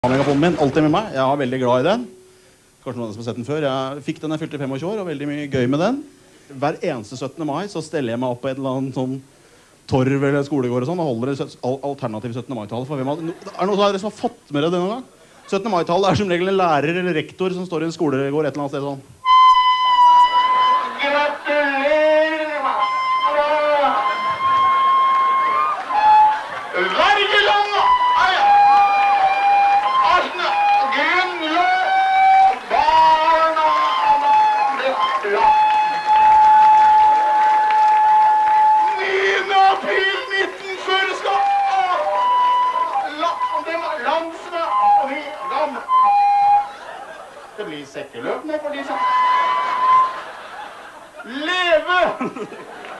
Megafonen min, alltid med meg. Jeg er veldig glad i den. Kanskje noen som har sett den før. Jeg fikk den jeg fylte 25 år, og veldig mye gøy med den. Hver eneste 17. mai så steller jeg meg opp på et eller annet sånn torv eller skolegård og sånn, og holder alternativ 17. mai-tale. Er det noen som har fått med det denne gang? 17. mai-tale er som regel en lærer eller rektor som står i en skolegård et eller annet sted sånn.